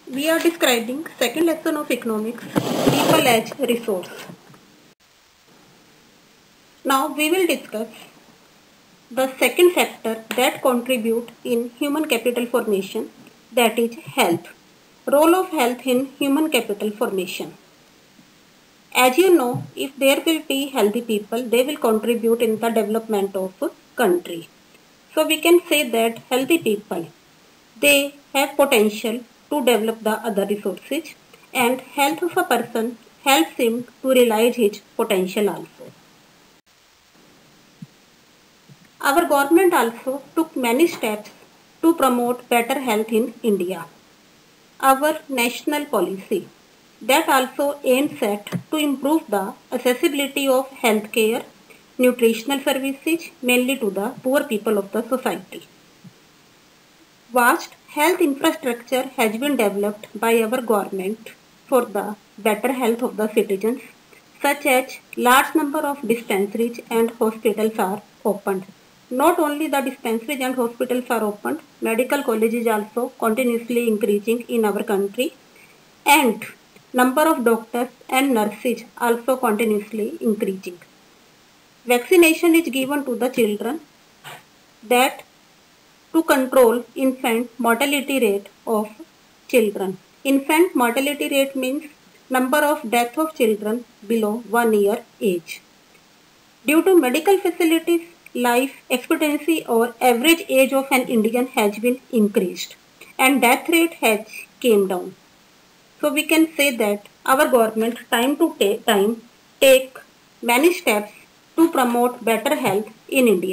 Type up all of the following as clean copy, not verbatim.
We are describing second lesson of economics, people as resource. Now we will discuss the second factor that contribute in human capital formation, that is health. Role of health in human capital formation. As you know, if there will be healthy people, they will contribute in the development of a country. So we can say that healthy people, they have potential to develop the other resources, and health of a person helps him to realize his potential also. Our government also took many steps to promote better health in India. Our national policy that also aims at to improve the accessibility of healthcare, nutritional services mainly to the poor people of the society. Vast health infrastructure has been developed by our government for the better health of the citizens, such as large number of dispensaries and hospitals are opened. Not only the dispensaries and hospitals are opened, medical colleges also continuously increasing in our country, and number of doctors and nurses also continuously increasing. Vaccination is given to the children that to control infant mortality rate of children. Infant mortality rate means number of death of children below 1 year age. Due to medical facilities, life expectancy or average age of an Indian has been increased and death rate has came down. So we can say that our government time to time take many steps to promote better health in India.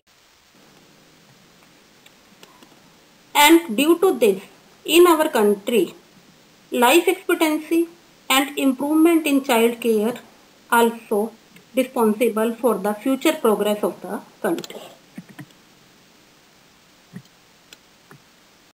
And due to this, in our country, life expectancy and improvement in child care also responsible for the future progress of the country.